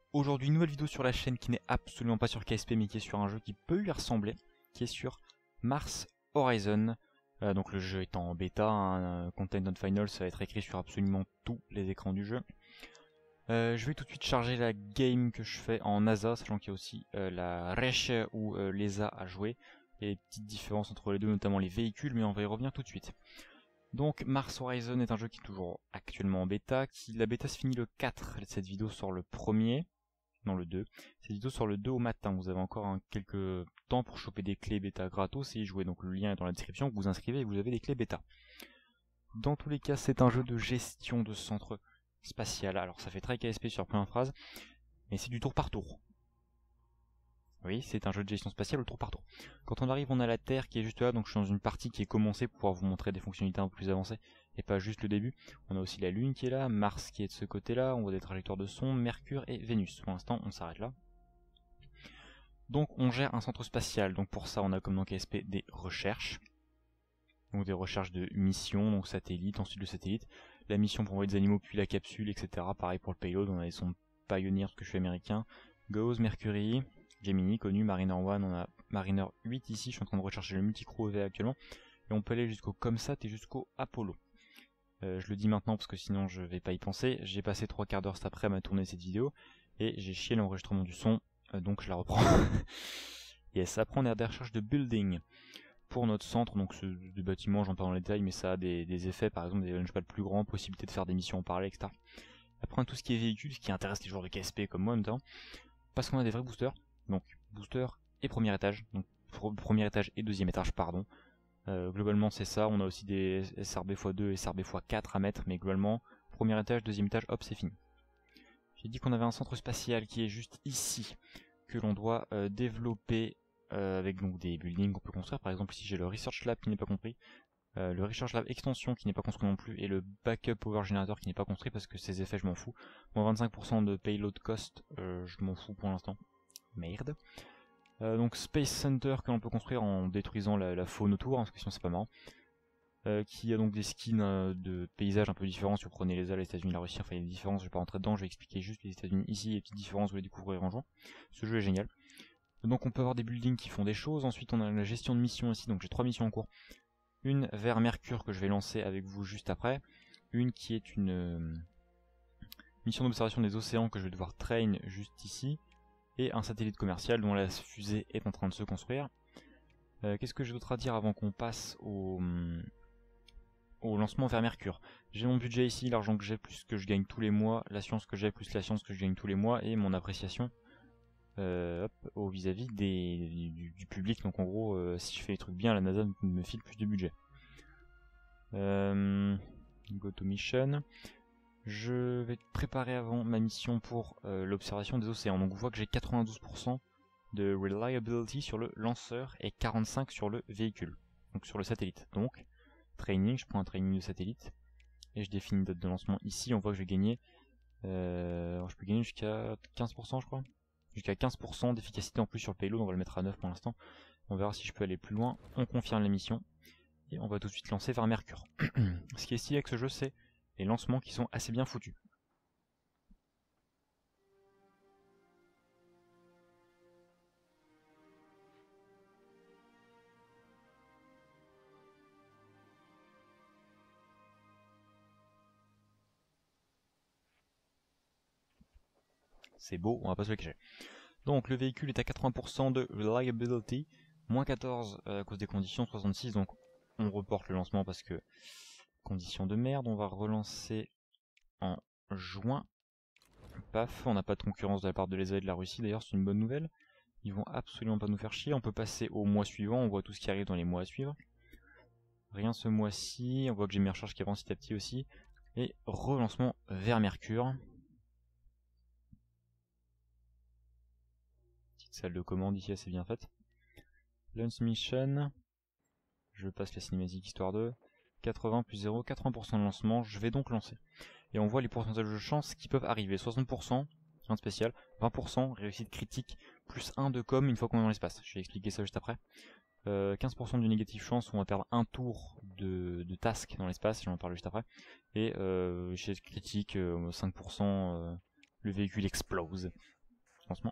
Aujourd'hui, nouvelle vidéo sur la chaîne qui n'est absolument pas sur KSP mais qui est sur un jeu qui peut y ressembler, qui est sur Mars Horizon. Donc le jeu est en bêta, hein, Content Not Final, ça va être écrit sur absolument tous les écrans du jeu. Je vais tout de suite charger la game que je fais en ASA, sachant qu'il y a aussi la Reche ou l'ESA à jouer. Il y a des petites différences entre les deux, notamment les véhicules, mais on va y revenir tout de suite. Donc Mars Horizon est un jeu qui est toujours actuellement en bêta, la bêta se finit le 4, cette vidéo sort le 1er, non le 2, cette vidéo sort le 2 au matin, vous avez encore quelques temps pour choper des clés bêta gratos et y jouer, donc le lien est dans la description, vous vous inscrivez et vous avez des clés bêta. Dans tous les cas, c'est un jeu de gestion de centre spatial, alors ça fait très KSP sur plein de phrases, mais c'est du tour par tour. Oui, c'est un jeu de gestion spatiale au tour par tour. Quand on arrive, on a la Terre qui est juste là, donc je suis dans une partie qui est commencée pour pouvoir vous montrer des fonctionnalités un peu plus avancées, et pas juste le début. On a aussi la Lune qui est là, Mars qui est de ce côté-là, on voit des trajectoires de son, Mercure et Vénus. Pour l'instant, on s'arrête là. Donc on gère un centre spatial, donc pour ça on a comme dans KSP des recherches. Donc des recherches de missions, donc satellite, ensuite le satellite, la mission pour envoyer des animaux, puis la capsule, etc. Pareil pour le payload, on a les sons Pioneer, parce que je suis américain, Gauss, Mercury, Gemini, connu, Mariner 1, on a Mariner 8 ici, je suis en train de rechercher le multicrew EV actuellement, et on peut aller jusqu'au ComSat et jusqu'au Apollo. Je le dis maintenant parce que sinon je vais pas y penser, j'ai passé 3 quarts d'heure cet après à m'a tourné cette vidéo, et j'ai chié l'enregistrement du son, donc je la reprends. Yes, après on est à des recherches de building. Pour notre centre, donc ce bâtiment, j'en parle dans les détails, mais ça a des effets, par exemple des launchpads plus grands, possibilité de faire des missions en parallèle, etc. Après tout ce qui est véhicule, ce qui intéresse les joueurs de KSP comme moi notamment, parce qu'on a des vrais boosters, donc booster et premier étage, donc premier étage et deuxième étage, pardon. Globalement c'est ça, on a aussi des SRB x2 et SRB x4 à mettre, mais globalement, premier étage, deuxième étage, hop, c'est fini. J'ai dit qu'on avait un centre spatial qui est juste ici, que l'on doit développer avec donc des buildings qu'on peut construire. Par exemple ici j'ai le Research Lab qui n'est pas compris, le Research Lab extension qui n'est pas construit non plus, et le Backup Power Generator qui n'est pas construit parce que ces effets je m'en fous. Moins 25% de payload cost, je m'en fous pour l'instant. Merde. Donc Space Center que l'on peut construire en détruisant la faune autour, hein, parce que sinon c'est pas marrant. Qui a donc des skins de paysages un peu différents si vous prenez les États-Unis, la Russie, enfin il y a des différences, je vais pas rentrer dedans, je vais expliquer juste les États-Unis ici, les petites différences, vous les découvrirez en jouant. Ce jeu est génial. Donc on peut avoir des buildings qui font des choses, ensuite on a la gestion de missions ici, donc j'ai 3 missions en cours. Une vers Mercure que je vais lancer avec vous juste après, une qui est une mission d'observation des océans que je vais devoir train juste ici, et un satellite commercial dont la fusée est en train de se construire. Qu'est-ce que j'ai d'autre à dire avant qu'on passe au lancement vers Mercure? J'ai mon budget ici, l'argent que j'ai plus que je gagne tous les mois, la science que j'ai plus la science que je gagne tous les mois, et mon appréciation au vis-à-vis du public. Donc en gros, si je fais les trucs bien, la NASA me file plus de budget. Go to mission. Je vais préparer avant ma mission pour l'observation des océans. Donc on voit que j'ai 92% de reliability sur le lanceur et 45% sur le véhicule, donc sur le satellite. Donc training, je prends un training de satellite et je définis une date de lancement ici. On voit que je vais gagner, alors je peux gagner jusqu'à 15% je crois, jusqu'à 15% d'efficacité en plus sur le payload. On va le mettre à 9 pour l'instant, on verra si je peux aller plus loin. On confirme la mission et on va tout de suite lancer vers Mercure. Ce qui est stylé avec ce jeu, c'est les lancements qui sont assez bien foutus. C'est beau, on va pas se le cacher. Donc le véhicule est à 80% de reliability, moins 14 à cause des conditions, 66, donc on reporte le lancement parce que conditions de merde. On va relancer en juin. Paf, on n'a pas de concurrence de la part de l'ESA et de la Russie, d'ailleurs c'est une bonne nouvelle. Ils vont absolument pas nous faire chier. On peut passer au mois suivant, on voit tout ce qui arrive dans les mois à suivre. Rien ce mois-ci, on voit que j'ai mes recharges qui avancent petit à petit aussi. Et relancement vers Mercure. Petite salle de commande ici assez bien faite. Launch mission. Je passe la cinématique histoire de 80 plus 0, 80% de lancement, je vais donc lancer. Et on voit les pourcentages de chance qui peuvent arriver. 60%, rien de spécial, 20% réussite critique, plus 1 de com une fois qu'on est dans l'espace. Je vais expliquer ça juste après. 15% de négative chance, on va perdre un tour de task dans l'espace, j'en parle juste après. Et chez critique, 5%, le véhicule explose. lancement.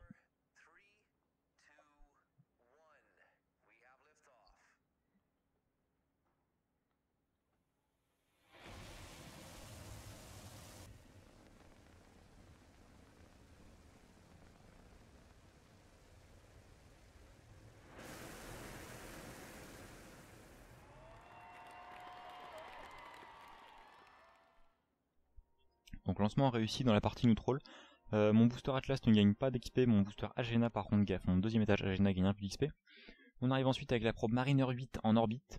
Donc lancement réussi dans la partie neutral. Mon booster Atlas ne gagne pas d'XP, mon booster Agena par contre gaffe, mon deuxième étage Agena gagne un peu d'XP. On arrive ensuite avec la probe Mariner 8 en orbite.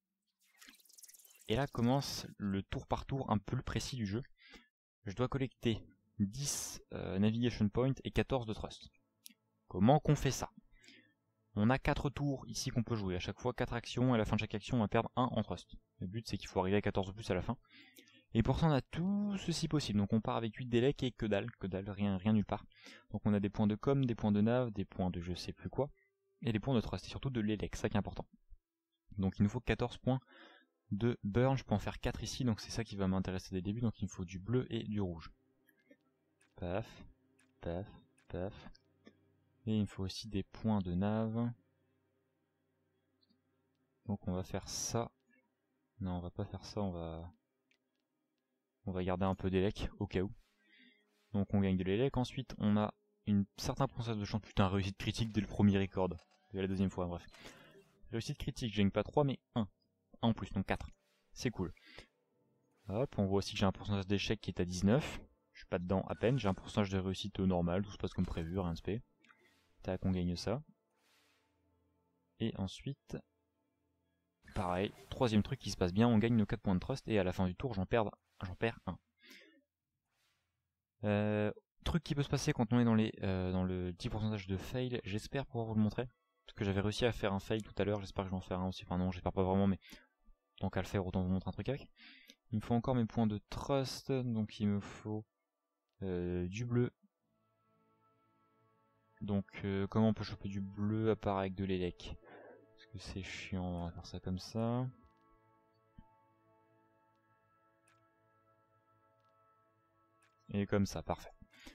Et là commence le tour par tour un peu plus précis du jeu. Je dois collecter 10 Navigation Points et 14 de Trust. Comment qu'on fait ça? On a 4 tours ici qu'on peut jouer, à chaque fois 4 actions, et à la fin de chaque action on va perdre 1 en Trust. Le but c'est qu'il faut arriver à 14 de plus à la fin. Et pour ça on a tout ceci possible, donc on part avec 8 délais et que dalle, rien nulle part. Donc on a des points de com, des points de nav, des points de je sais plus quoi, et des points de trust, et surtout de l'élec, ça qui est important. Donc il nous faut 14 points de burn, je peux en faire 4 ici, donc c'est ça qui va m'intéresser dès le début, donc il me faut du bleu et du rouge. Paf, paf, paf. Et il me faut aussi des points de nav. Donc on va faire ça. Non, on va pas faire ça, on va garder un peu d'élec au cas où. Donc on gagne de l'élec, ensuite on a une certain pourcentage de chance, putain, réussite critique dès le premier record. Dès la deuxième fois, bref. Réussite critique, je gagne pas 3 mais 1. 1 en plus, donc 4. C'est cool. Hop, on voit aussi que j'ai un pourcentage d'échec qui est à 19. Je suis pas dedans à peine, j'ai un pourcentage de réussite normal, tout se passe comme prévu, rien de spé. Tac, on gagne ça. Et ensuite, pareil, troisième truc qui se passe bien, on gagne nos 4 points de trust et à la fin du tour j'en perds 1. Truc qui peut se passer quand on est dans le 10% de fail, j'espère pouvoir vous le montrer. Parce que j'avais réussi à faire un fail tout à l'heure, j'espère que je vais en faire un aussi. Enfin non, j'espère pas vraiment, mais tant qu'à le faire, autant vous montrer un truc avec. Il me faut encore mes points de trust, donc il me faut du bleu. Donc comment on peut choper du bleu à part avec de l'élec? Parce que c'est chiant, on va faire ça comme ça. Et comme ça, parfait.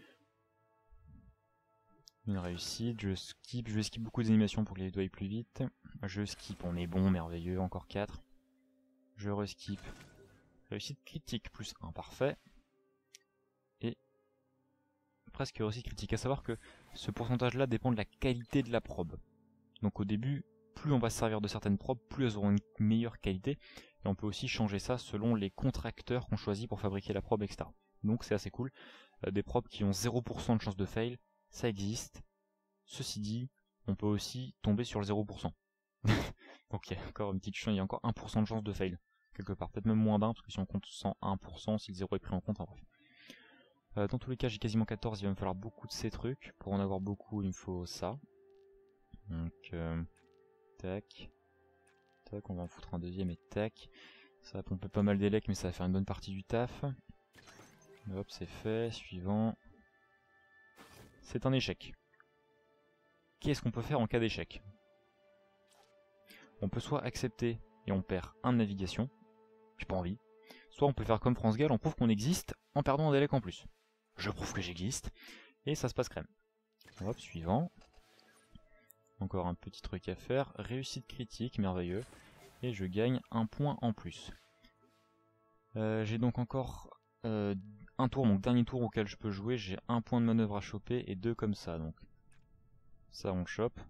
Une réussite, je vais skip beaucoup d'animations pour que les doigts aillent plus vite. Je skip, on est bon, merveilleux, encore 4. Je reskip. Réussite critique, plus 1, parfait. Et presque réussite critique, à savoir que ce pourcentage là dépend de la qualité de la probe. Donc au début, plus on va se servir de certaines probes, plus elles auront une meilleure qualité. Et on peut aussi changer ça selon les contracteurs qu'on choisit pour fabriquer la probe, etc. Donc c'est assez cool. Des probes qui ont 0% de chance de fail, ça existe. Ceci dit, on peut aussi tomber sur le 0%. Donc il y a encore une petite chance, il y a encore 1% de chance de fail, quelque part. Peut-être même moins d'un, parce que si on compte 101%, si le 0 est pris en compte, bref. Dans tous les cas, j'ai quasiment 14, il va me falloir beaucoup de ces trucs. Pour en avoir beaucoup, il me faut ça. Donc, tac. Tac, on va en foutre un deuxième et tac. Ça va pomper pas mal d'élec, mais ça va faire une bonne partie du taf. Hop, c'est fait. Suivant. C'est un échec. Qu'est-ce qu'on peut faire en cas d'échec? On peut soit accepter et on perd 1 de navigation. J'ai pas envie. Soit on peut faire comme France Gall, on prouve qu'on existe en perdant un délec en plus. Je prouve que j'existe. Et ça se passe crème. Hop, suivant. Encore un petit truc à faire. Réussite critique, merveilleux. Et je gagne 1 point en plus. J'ai donc encore un tour, mon dernier tour auquel je peux jouer. J'ai 1 point de manœuvre à choper et 2 comme ça. Donc ça on chope.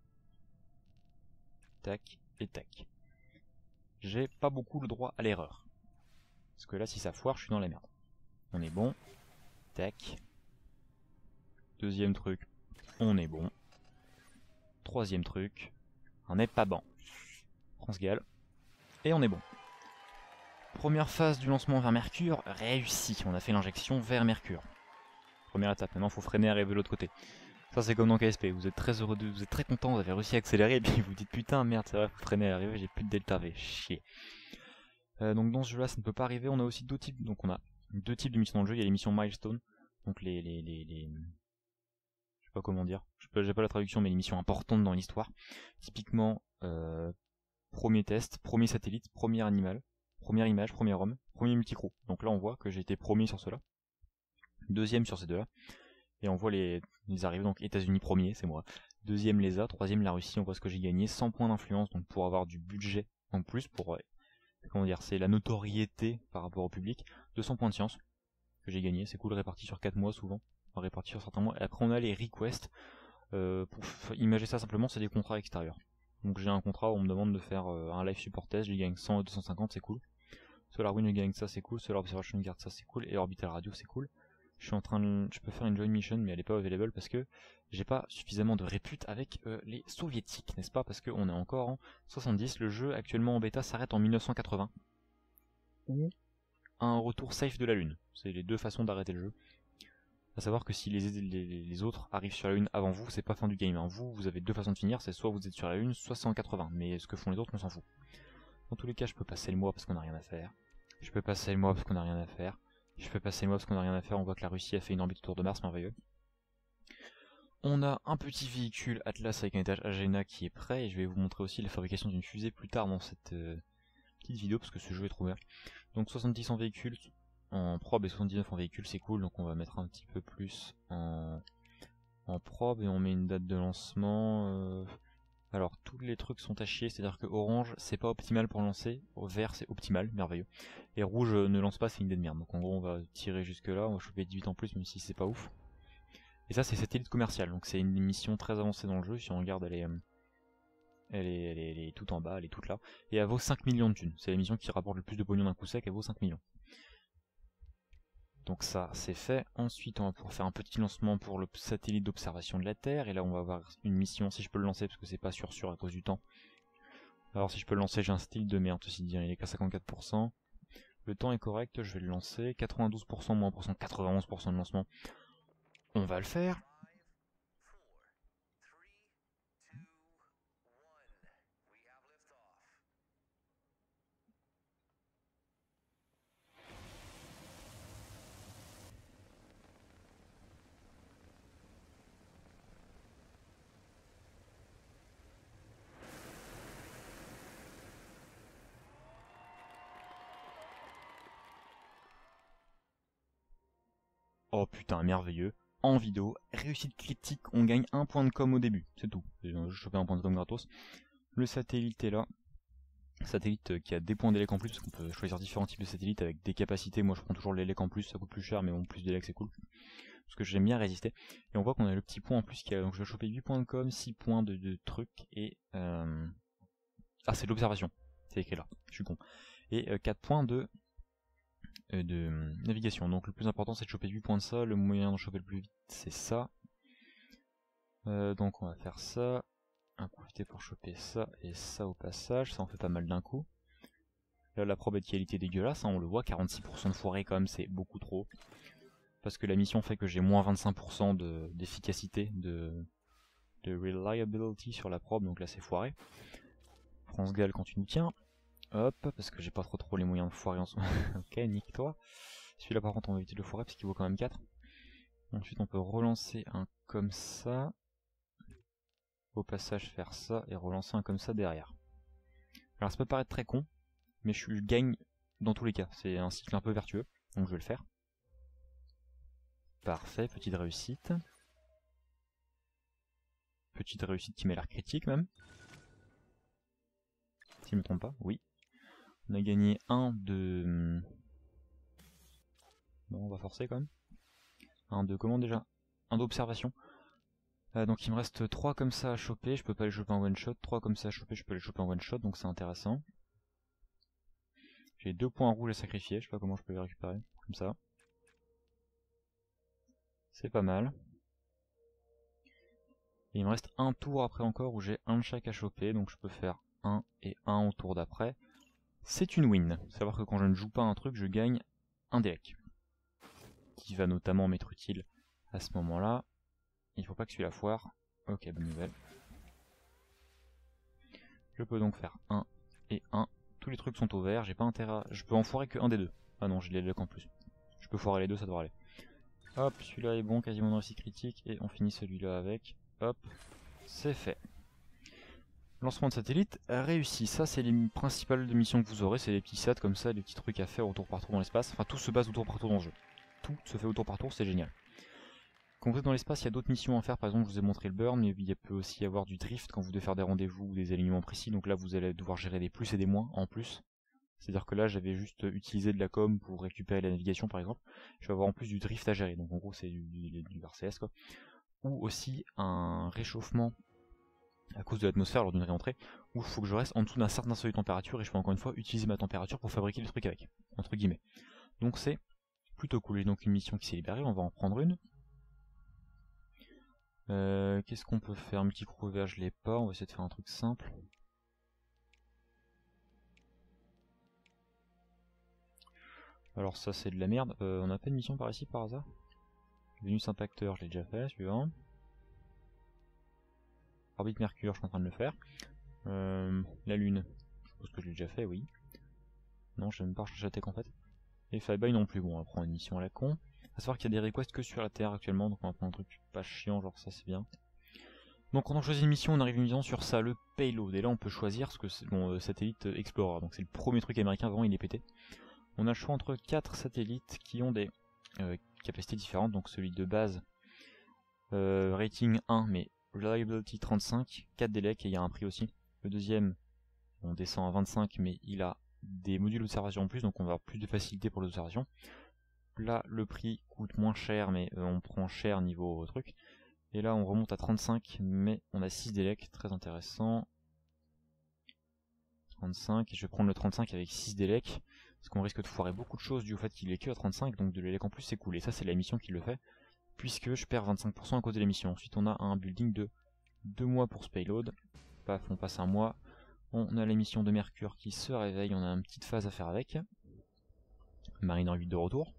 Tac et tac. J'ai pas beaucoup le droit à l'erreur. Parce que là si ça foire je suis dans la merde. On est bon. Tac. Deuxième truc. On est bon. Troisième truc. On n'est pas bon. France Gall. Et on est bon. Première phase du lancement vers Mercure, réussi. On a fait l'injection vers Mercure. Première étape, maintenant il faut freiner et arriver de l'autre côté. Ça c'est comme dans KSP, vous êtes très heureux, vous êtes très content, vous avez réussi à accélérer et puis vous vous dites putain merde c'est vrai, faut freiner et arriver, j'ai plus de delta V, chier. Donc dans ce jeu là ça ne peut pas arriver, on a aussi deux types, donc on a 2 types de missions dans le jeu, il y a les missions milestone, donc les je sais pas comment dire, j'ai pas la traduction mais les missions importantes dans l'histoire. Typiquement, premier test, premier satellite, premier animal, première image, premier homme, premier multicrew. Donc là on voit que j'ai été premier sur cela, deuxième sur ces deux là. Et on voit les arrivées, donc États-Unis premier, c'est moi. Deuxième l'ESA, troisième la Russie, on voit ce que j'ai gagné, 100 points d'influence, donc pour avoir du budget en plus, pour, comment dire, c'est la notoriété par rapport au public, 200 points de science, que j'ai gagné, c'est cool, réparti sur 4 mois souvent, réparti sur certains mois, et après on a les requests, pour imager ça simplement, c'est des contrats extérieurs. Donc j'ai un contrat où on me demande de faire un live support test, je gagne 100 ou 250, c'est cool. SolarWind je gagne ça, c'est cool, Solar Observation garde ça, c'est cool, et Orbital Radio c'est cool. Je peux faire une join mission, mais elle est pas available parce que j'ai pas suffisamment de répute avec les soviétiques, n'est-ce pas? Parce qu'on est encore en 70, le jeu actuellement en bêta s'arrête en 1980. Ou un retour safe de la Lune. C'est les deux façons d'arrêter le jeu. A savoir que si les autres arrivent sur la Lune avant vous, c'est pas fin du game. Hein. Vous avez deux façons de finir, c'est soit vous êtes sur la Lune, soit c'est en 80. Mais ce que font les autres, on s'en fout. Dans tous les cas, je peux passer le mois parce qu'on n'a rien à faire. Je peux passer le mois parce qu'on n'a rien à faire. Je peux passer le mois parce qu'on n'a rien à faire. On voit que la Russie a fait une orbite autour de Mars, merveilleux. On a un petit véhicule Atlas avec un étage Agena qui est prêt. Et je vais vous montrer aussi la fabrication d'une fusée plus tard dans cette petite vidéo parce que ce jeu est trop bien. Donc 70 en véhicule en probe et 79 en véhicule, c'est cool. Donc on va mettre un petit peu plus en probe et on met une date de lancement. Alors tous les trucs sont à chier, c'est-à-dire que orange c'est pas optimal pour lancer, vert c'est optimal, merveilleux. Et rouge ne lance pas, c'est une idée de merde. Donc en gros on va tirer jusque là, on va choper 18 en plus même si c'est pas ouf. Et ça c'est satellite commercial, donc c'est une mission très avancée dans le jeu, si on regarde elle est tout en bas, elle est toute là. Et elle vaut 5 millions de thunes, c'est la mission qui rapporte le plus de pognon d'un coup sec, elle vaut 5 millions. Donc ça c'est fait. Ensuite on va pouvoir faire un petit lancement pour le satellite d'observation de la Terre. Et là on va avoir une mission, si je peux le lancer, parce que c'est pas sûr à cause du temps. Alors si je peux le lancer, j'ai un style de merde, ceci dit, il est qu'à 54%. Le temps est correct, je vais le lancer. 92% moins %, 91% de lancement. On va le faire. Oh putain, merveilleux. En vidéo, réussite critique, on gagne 1 point de com au début, c'est tout. J'ai chopé un point de com gratos. Le satellite est là. Satellite qui a des points d'élec en plus, parce qu'on peut choisir différents types de satellites avec des capacités. Moi je prends toujours l'élec en plus, ça coûte plus cher, mais bon, plus d'élec c'est cool. Parce que j'aime bien résister. Et on voit qu'on a le petit point en plus qui a. Donc je vais choper 8 points de com, 6 points de trucs et. Ah, c'est de l'observation. C'est écrit là, je suis con. Et 4 points de navigation. Donc le plus important c'est de choper 8 points de ça. Le moyen de choper le plus vite c'est ça. Donc on va faire ça. On va profiter pour choper ça et ça au passage. Ça en fait pas mal d'un coup. Là la probe est de qualité dégueulasse, hein, on le voit, 46% de foiré quand même, c'est beaucoup trop. Parce que la mission fait que j'ai moins 25% d'efficacité, de reliability sur la probe, donc là c'est foiré. France Gall quand tu nous tiens. Hop, parce que j'ai pas trop les moyens de foirer en ce moment. Ok, nique-toi. Celui-là par contre on va éviter de le foirer parce qu'il vaut quand même 4. Ensuite on peut relancer un comme ça. Au passage faire ça et relancer un comme ça derrière. Alors ça peut paraître très con, mais je gagne dans tous les cas. C'est un cycle un peu vertueux, donc je vais le faire. Parfait, petite réussite. Petite réussite qui m'a l'air critique même. Si je me trompe pas, oui. On a gagné un de... Bon, on va forcer quand même. Un de comment déjà? Un d'observation. Donc il me reste 3 comme ça à choper, je peux pas les choper en one shot. 3 comme ça à choper, je peux les choper en one shot, donc c'est intéressant. J'ai 2 points rouges à sacrifier, je sais pas comment je peux les récupérer. Comme ça. C'est pas mal. Et il me reste un tour après encore où j'ai un de chaque à choper, donc je peux faire 1 et 1 au tour d'après. C'est une win. Savoir que quand je ne joue pas un truc, je gagne un délec. Qui va notamment m'être utile à ce moment-là. Il faut pas que celui-là foire. Ok, bonne nouvelle. Je peux donc faire 1 et 1. Tous les trucs sont au vert, j'ai pas intérêt à... Je peux en foirer que un des deux. Ah non, j'ai les délec en plus. Je peux foirer les deux, ça devrait aller. Hop, celui-là est bon, quasiment dans réussite critique. Et on finit celui-là avec. Hop, c'est fait. Lancement de satellite réussi. Ça, c'est les principales missions que vous aurez. C'est les petits sats comme ça, les petits trucs à faire au tour par tour dans l'espace. Enfin, tout se base au tour par tour dans le jeu. Tout se fait au tour par tour, c'est génial. Quand vous êtes dans l'espace, il y a d'autres missions à faire. Par exemple, je vous ai montré le burn, mais il peut aussi y avoir du drift quand vous devez faire des rendez-vous ou des alignements précis. Donc là, vous allez devoir gérer des plus et des moins en plus. C'est-à-dire que là, j'avais juste utilisé de la com pour récupérer la navigation, par exemple. Je vais avoir en plus du drift à gérer. Donc en gros, c'est du RCS, quoi. Ou aussi un réchauffement à cause de l'atmosphère lors d'une réentrée, où il faut que je reste en dessous d'un certain seuil de température et je peux encore une fois utiliser ma température pour fabriquer le truc avec, entre guillemets. Donc c'est plutôt cool. J'ai donc une mission qui s'est libérée, on va en prendre une. Qu'est-ce qu'on peut faire? Multi-crew vert, je l'ai pas, on va essayer de faire un truc simple. Alors ça c'est de la merde, on a pas une mission par ici par hasard? Vénus impacteur, je l'ai déjà fait, suivant. Orbite Mercure, je suis en train de le faire. La Lune, je suppose que je l'ai déjà fait, oui. Non, je vais même pas rechercher la tech en fait. Et Flyby non plus, bon, on va prendre une mission à la con. À savoir qu'il y a des requests que sur la Terre actuellement, donc on va prendre un truc pas chiant, genre ça c'est bien. Donc quand on choisit une mission, on arrive une mission sur ça, le payload. Et là on peut choisir ce que c'est bon, satellite Explorer, donc c'est le premier truc américain, vraiment il est pété. On a le choix entre 4 satellites qui ont des capacités différentes, donc celui de base, rating 1, mais reliability 35, 4 délais, et il y a un prix aussi. Le deuxième, on descend à 25, mais il a des modules d'observation en plus, donc on va avoir plus de facilité pour l'observation. Là, le prix coûte moins cher, mais on prend cher niveau truc. Et là, on remonte à 35, mais on a 6 délais, très intéressant. 35, et je vais prendre le 35 avec 6 délais, parce qu'on risque de foirer beaucoup de choses du fait qu'il est que à 35, donc de l'élec en plus c'est cool. Et ça, c'est la mission qui le fait, puisque je perds 25% à cause de l'émission. Ensuite, on a un building de 2 mois pour ce payload. Paf, on passe un mois. On a l'émission de Mercure qui se réveille, on a une petite phase à faire avec. Marine orbite de retour.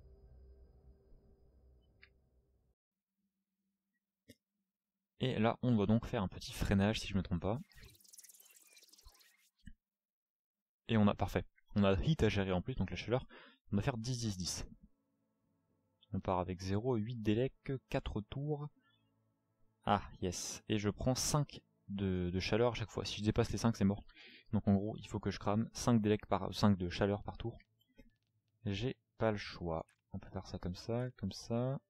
Et là, on doit donc faire un petit freinage si je me trompe pas. Et on a, parfait, on a heat à gérer en plus, donc la chaleur. On va faire 10-10-10. On part avec 0, 8 délec, 4 tours. Ah, yes. Et je prends 5 de chaleur à chaque fois. Si je dépasse les 5, c'est mort. Donc en gros, il faut que je crame 5 de chaleur par tour. J'ai pas le choix. On peut faire ça comme ça, comme ça.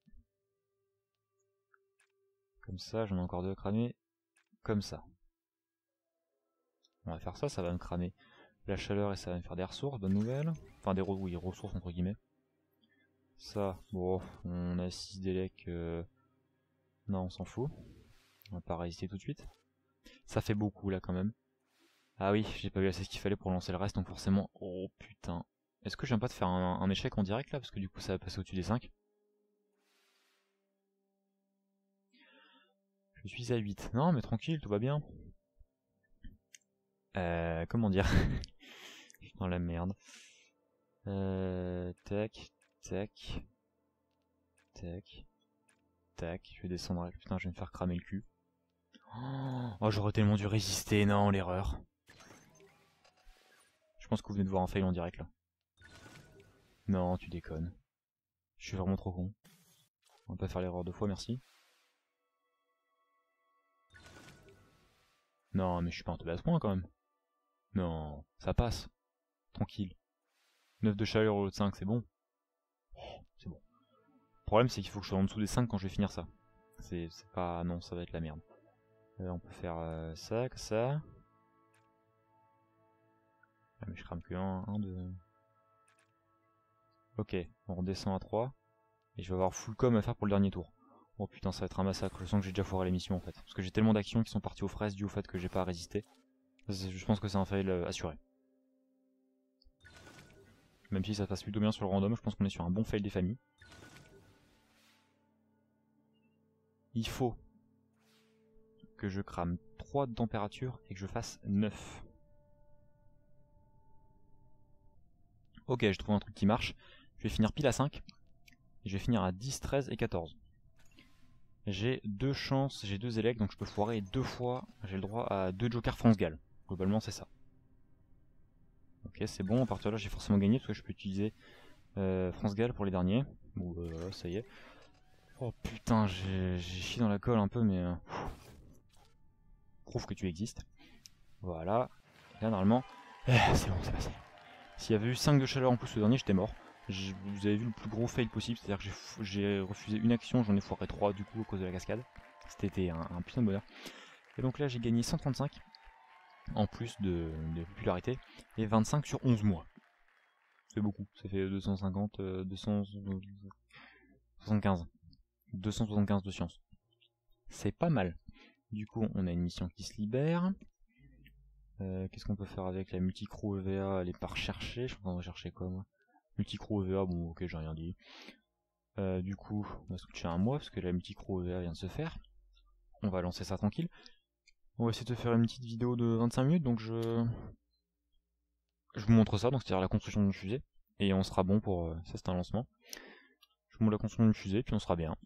Comme ça, j'en ai encore 2 à cramer. Comme ça. On va faire ça, ça va me cramer la chaleur et ça va me faire des ressources, bonne nouvelle. Enfin des ressources entre guillemets. Ça, bon, on a 6 délec. Non, on s'en fout. On va pas résister tout de suite. Ça fait beaucoup là quand même. Ah oui, j'ai pas vu assez ce qu'il fallait pour lancer le reste, donc forcément... Oh putain. Est-ce que je viens pas de faire un échec en direct là? Parce que du coup ça va passer au-dessus des 5. Je suis à 8. Non mais tranquille, tout va bien. Comment dire? Je suis dans la merde. Tac, tac, tac, tac. Je vais descendre avec... Putain, je vais me faire cramer le cul. Oh, j'aurais tellement dû résister, non, l'erreur. Je pense que vous venez de voir un fail en direct là. Non, tu déconnes. Je suis vraiment trop con. On va pas faire l'erreur 2 fois, merci. Non, mais je suis pas un teubé à ce point quand même. Non, ça passe. Tranquille. 9 de chaleur au lieu de 5, c'est bon. Oh, c'est bon. Le problème, c'est qu'il faut que je sois en dessous des 5 quand je vais finir ça. C'est pas... Non, ça va être la merde. On peut faire ça, que ça. Ah, mais je crame que 1, 2... Ok, on redescend à 3. Et je vais avoir full com à faire pour le dernier tour. Oh putain, ça va être un massacre. Je sens que j'ai déjà foiré l'émission en fait. Parce que j'ai tellement d'actions qui sont parties aux fraises dû au fait que j'ai pas résisté. Je pense que c'est un fail assuré. Même si ça passe plutôt bien sur le random, je pense qu'on est sur un bon fail des familles. Il faut que je crame 3 de température et que je fasse 9. Ok, j'ai trouvé un truc qui marche. Je vais finir pile à 5. Et je vais finir à 10, 13 et 14. J'ai 2 chances, j'ai 2 élects, donc je peux foirer 2 fois. J'ai le droit à 2 jokers France-Galles. Globalement, c'est ça. Ok, c'est bon, à partir de là, j'ai forcément gagné parce que je peux utiliser France-Galles pour les derniers. Bon, ça y est. Oh putain, j'ai chié dans la colle un peu, mais... Prouve que tu existes. Voilà. Et là, normalement... c'est bon, c'est passé. S'il y avait eu 5 de chaleur en plus le dernier, j'étais mort. Vous avez vu le plus gros fail possible, c'est-à-dire que j'ai refusé une action, j'en ai foiré 3 du coup à cause de la cascade. C'était un putain de bonheur. Et donc là j'ai gagné 135 en plus de popularité et 25 sur 11 mois. C'est beaucoup, ça fait 250, 275. 275 de science. C'est pas mal. Du coup on a une mission qui se libère. Qu'est-ce qu'on peut faire avec la multicrew EVA? Elle est pas recherchée, je suis en train de rechercher quoi moi. Multicrew EVA, bon ok j'ai rien dit. Du coup on va switcher un mois parce que la multicrew EVA vient de se faire. On va lancer ça tranquille. On va essayer de faire une petite vidéo de 25 minutes, donc je vous montre ça, donc c'est-à-dire la construction d'une fusée. Et on sera bon pour... ça c'est un lancement. Je vous montre la construction d'une fusée, puis on sera bien.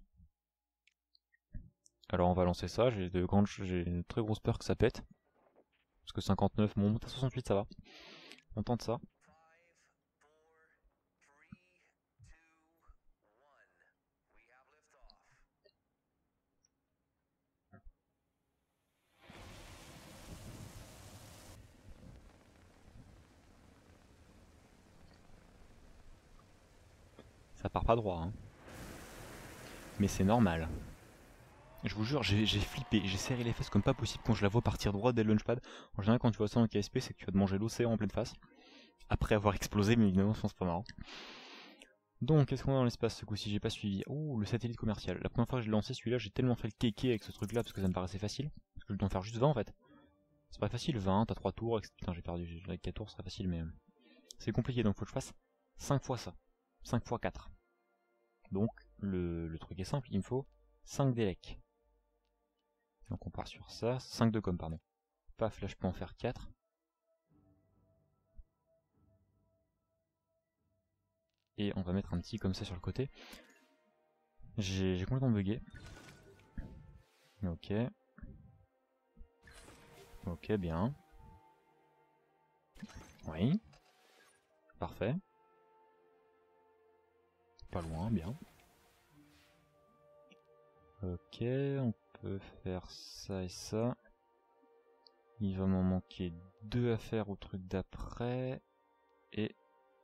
Alors on va lancer ça, j'ai une très grosse peur que ça pète. Parce que 59, bon, à 68 ça va. On tente ça. Ça part pas droit, hein. Mais c'est normal. Je vous jure, j'ai flippé, j'ai serré les fesses comme pas possible quand je la vois partir droit dès le launchpad. En général, quand tu vois ça en KSP, c'est que tu vas te manger l'océan en pleine face. Après avoir explosé, mais évidemment, c'est pas marrant. Donc, qu'est-ce qu'on a dans l'espace ce coup-ci? J'ai pas suivi. Oh, le satellite commercial. La première fois que je l'ai lancé, celui-là, j'ai tellement fait le kéké avec ce truc-là parce que ça me paraissait facile. Parce que je dois en faire juste 20 en fait. C'est pas facile, 20, t'as 3 tours. Putain, j'ai perdu. Avec 4 tours, ce serait facile, mais c'est compliqué donc faut que je fasse 5 fois ça. 5 fois 4. Donc, le truc est simple, il me faut 5 délec. Donc on part sur ça, 5 de com, pardon. Paf, là je peux en faire 4. Et on va mettre un petit comme ça sur le côté. J'ai complètement bugué. Ok. Ok, bien. Oui. Parfait. Pas loin, bien. Ok, on peut faire ça et ça. Il va m'en manquer 2 à faire au truc d'après. Et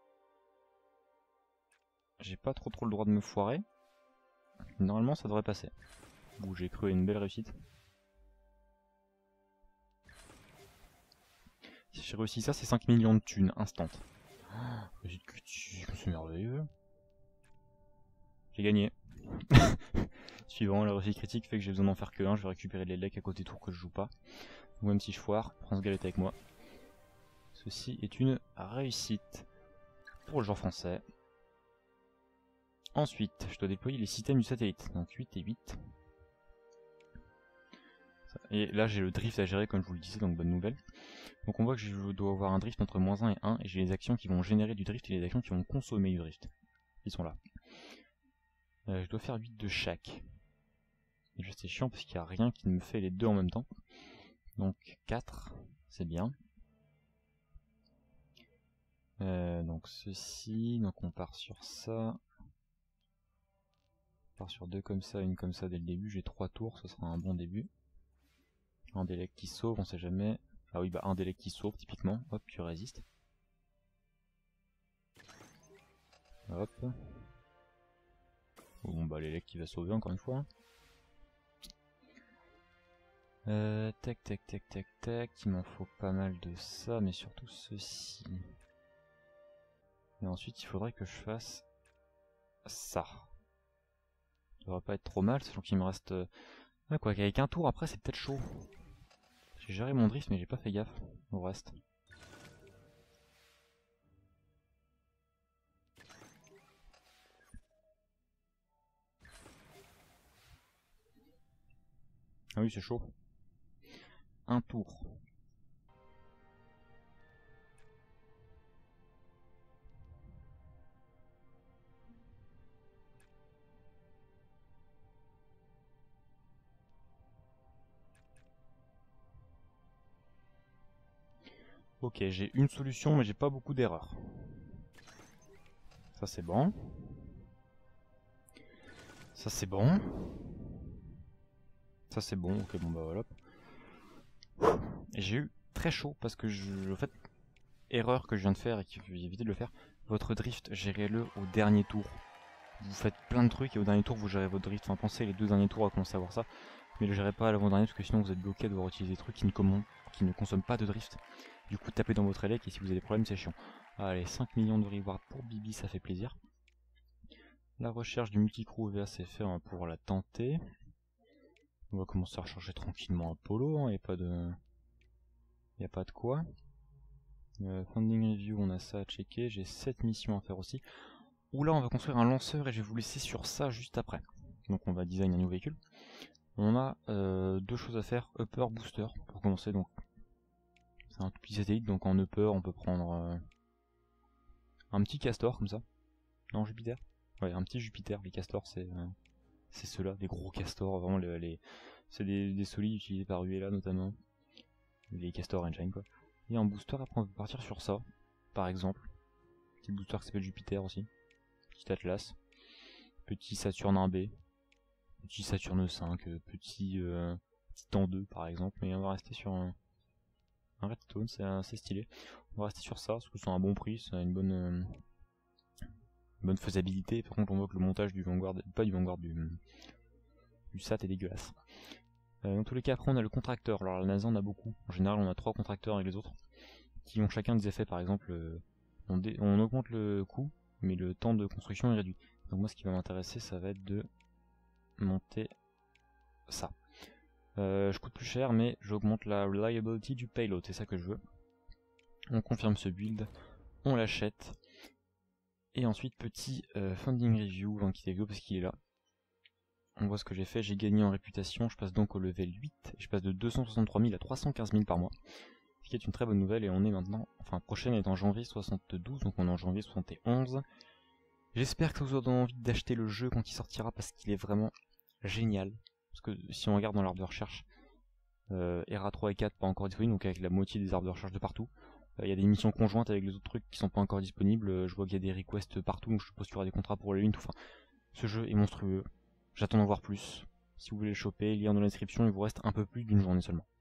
j'ai pas trop le droit de me foirer. Normalement ça devrait passer. Ouh, j'ai cru à une belle réussite. Si j'ai réussi ça, c'est 5 millions de thunes, instant. Oh, c'est merveilleux. J'ai gagné. Suivant, la réussite critique fait que j'ai besoin d'en faire que un. Je vais récupérer les lecs à côté tours que je joue pas. Ou même si je foire, prends ce galette avec moi. Ceci est une réussite pour le genre français. Ensuite, je dois déployer les systèmes du satellite. Donc 8 et 8. Et là j'ai le drift à gérer comme je vous le disais, donc bonne nouvelle. Donc on voit que je dois avoir un drift entre -1 et 1, et j'ai les actions qui vont générer du drift et les actions qui vont consommer du drift. Ils sont là. Je dois faire 8 de chaque. Et juste c'est chiant parce qu'il n'y a rien qui me fait les deux en même temps. Donc 4, c'est bien. Donc ceci, donc on part sur ça. On part sur 2 comme ça, une comme ça dès le début. J'ai 3 tours, ce sera un bon début. Un délec qui sauve, on sait jamais. Ah oui, bah un délec qui sauve typiquement. Hop, tu résistes. Hop. Bon bah l'élec qui va sauver encore une fois. Tac tac tac tac tac, il m'en faut pas mal de ça, mais surtout ceci. Et ensuite il faudrait que je fasse ça. Ça devrait pas être trop mal, sachant qu'il me reste... Ah quoi, qu'avec un tour après c'est peut-être chaud. J'ai géré mon drift mais j'ai pas fait gaffe au reste. Ah oui c'est chaud. Un tour. Ok, j'ai une solution mais j'ai pas beaucoup d'erreurs. Ça c'est bon. Ça c'est bon. Ça c'est bon, ok bon bah voilà. J'ai eu très chaud parce que en fait, erreur que je viens de faire et qu'il faut éviter de le faire. Votre drift, gérez-le au dernier tour. Vous faites plein de trucs et au dernier tour vous gérez votre drift. Enfin pensez les 2 derniers tours à commencer à voir ça. Mais le gérez pas à l'avant-dernier parce que sinon vous êtes bloqué à devoir utiliser des trucs qui ne consomment pas de drift. Du coup tapez dans votre élec et si vous avez des problèmes c'est chiant. Allez, 5 millions de rewards pour Bibi, ça fait plaisir. La recherche du multicrew OVA c'est fait, on va pouvoir la tenter. On va commencer à recharger tranquillement Apollo, hein, y a pas de quoi. Funding review, on a ça à checker, j'ai 7 missions à faire aussi. Oula, on va construire un lanceur et je vais vous laisser sur ça juste après. Donc on va design un nouveau véhicule. On a 2 choses à faire, upper, booster, pour commencer. Donc c'est un tout petit satellite, donc en upper on peut prendre un petit castor comme ça. Non, Jupiter. Ouais, un petit Jupiter. Les castors c'est ceux-là, des gros castors, vraiment c'est des solides utilisés par ULA notamment. Les castors engine quoi. Et en booster après on peut partir sur ça, par exemple. Petit booster qui s'appelle Jupiter aussi. Petit Atlas. Petit Saturne 1B. Petit Saturne 5, petit Titan 2 par exemple, mais on va rester sur un Redstone, c'est assez stylé. On va rester sur ça, parce que c'est un bon prix, ça a une bonne faisabilité. Par contre on voit que le montage du Vanguard, pas du Vanguard, du SAT est dégueulasse. Dans tous les cas après on a le contracteur, alors la NASA on a beaucoup, en général on a 3 contracteurs avec les autres, qui ont chacun des effets, par exemple on augmente le coût, mais le temps de construction est réduit. Donc moi ce qui va m'intéresser ça va être de monter ça. Je coûte plus cher mais j'augmente la reliability du payload, c'est ça que je veux. On confirme ce build, on l'achète. Et ensuite petit funding review, quitter vidéo parce qu'il est là. On voit ce que j'ai fait, j'ai gagné en réputation, je passe donc au level 8, et je passe de 263 000 à 315 000 par mois. Ce qui est une très bonne nouvelle et on est maintenant, enfin prochaine est en janvier 72, donc on est en janvier 71. J'espère que ça vous a donné envie d'acheter le jeu quand il sortira parce qu'il est vraiment génial. Parce que si on regarde dans l'arbre de recherche, ERA 3 et 4 pas encore disponibles, donc avec la moitié des arbres de recherche de partout. Il y a des missions conjointes avec les autres trucs qui sont pas encore disponibles, je vois qu'il y a des requests partout, donc je suppose qu'il y aura des contrats pour les lignes, tout. Enfin, ce jeu est monstrueux, j'attends d'en voir plus. Si vous voulez le choper, lien dans la description, il vous reste un peu plus d'une journée seulement.